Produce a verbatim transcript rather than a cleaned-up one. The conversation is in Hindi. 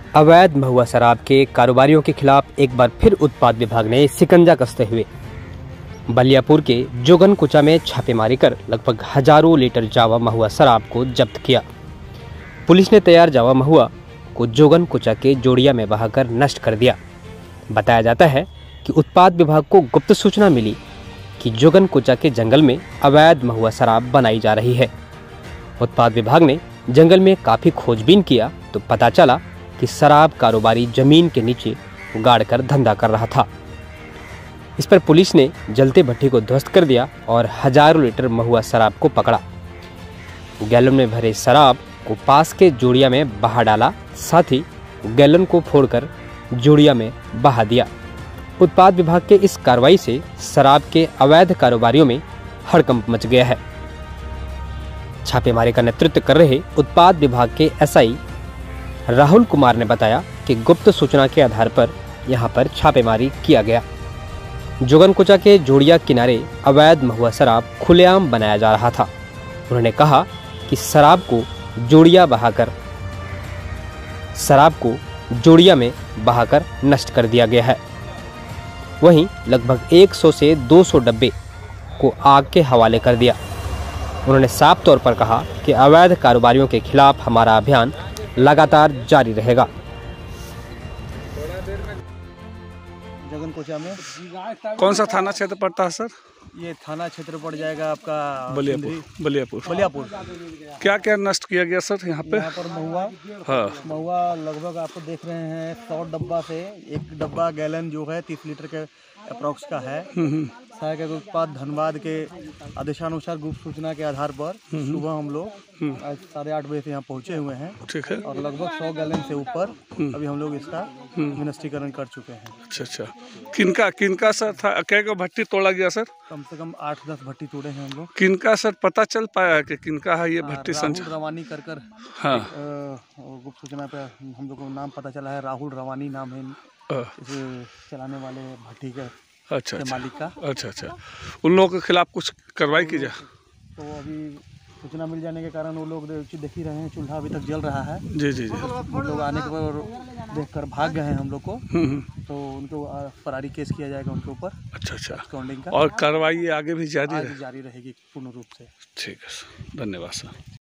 अवैध महुआ शराब के कारोबारियों के खिलाफ एक बार फिर उत्पाद विभाग ने शिकंजा कसते हुए बलियापुर के जोगन कुचा में छापेमारी कर लगभग हजारों लीटर जावा महुआ शराब को जब्त किया। पुलिस ने तैयार जावा महुआ को जोगन कुचा के जोड़िया में बहाकर नष्ट कर दिया। बताया जाता है कि उत्पाद विभाग को गुप्त सूचना मिली कि जोगन कुचा के जंगल में अवैध महुआ शराब बनाई जा रही है। उत्पाद विभाग ने जंगल में काफी खोजबीन किया तो पता चला कि शराब कारोबारी जमीन के नीचे गाड़कर धंधा कर रहा था। इस पर पुलिस ने जलते भट्टी को ध्वस्त कर दिया और हजारों लीटर महुआ शराब को पकड़ा। गैलन में भरे शराब को पास के जोड़िया में बहा डाला, साथ ही गैलन को फोड़कर जोड़िया में बहा दिया। उत्पाद विभाग के इस कार्रवाई से शराब के अवैध कारोबारियों में हड़कंप मच गया है। छापेमारी का नेतृत्व कर रहे उत्पाद विभाग के एसआई राहुल कुमार ने बताया कि गुप्त सूचना के आधार पर यहां पर छापेमारी किया गया। जोगन कुचा के जोड़िया किनारे अवैध महुआ शराब खुलेआम बनाया जा रहा था। उन्होंने कहा कि शराब को जोड़िया बहाकर शराब को जोड़िया में बहाकर नष्ट कर दिया गया है। वहीं लगभग सौ से दो सौ डब्बे को आग के हवाले कर दिया। उन्होंने साफ तौर पर कहा कि अवैध कारोबारियों के खिलाफ हमारा अभियान लगातार जारी रहेगा। जोगन कुचा में कौन सा थाना क्षेत्र पड़ता है सर? ये थाना क्षेत्र पड़ जाएगा आपका बलियापुर। बलियापुर बलियापुर। क्या क्या नष्ट किया गया सर यहाँ पे? यहाँ पर महुआ हाँ महुआ लगभग आपको देख रहे हैं सौ डब्बा से एक डब्बा गैलन जो है तीस लीटर के अप्रोक्स का है। सहायक उत्पाद धनबाद के आदेशानुसार गुप्त सूचना के आधार पर सुबह हम लोग आज साढ़े आठ बजे से यहाँ पहुँचे हुए हैं। ठीक है। और लगभग सौ गैलन से ऊपर अभी हम लोग इसका विनष्टीकरण कर चुके हैं। अच्छा अच्छा। किनका किनका सर था? क्या क्या भट्टी तोड़ा गया सर? कम से कम आठ दस भट्टी तोड़े हैं हम लोग। किनका सर पता चल पाया है कि किनका है ये भट्टी? राहुल रवानी कर कर हाँ गुप्त सूचना पे हम लोग को नाम पता चला है। राहुल रवानी नाम है इस चलाने वाले भट्टी के अच्छा अच्छा मालिक का। अच्छा अच्छा। उन लोगों के खिलाफ कुछ कार्रवाई की जाए? तो अभी सूचना मिल जाने के कारण वो लोग देख ही रहे हैं, चूल्हा अभी तक जल रहा है। जी जी जी। हम लोग आने के बाद देखकर भाग गए हैं हम लोग को। तो उनको फरारी केस किया जाएगा उनके ऊपर। अच्छा अच्छा। काउंटिंग का और कार्रवाई आगे भी जारी आगे है? जारी रहेगी पूर्ण रूप से। ठीक है सर, धन्यवाद सर।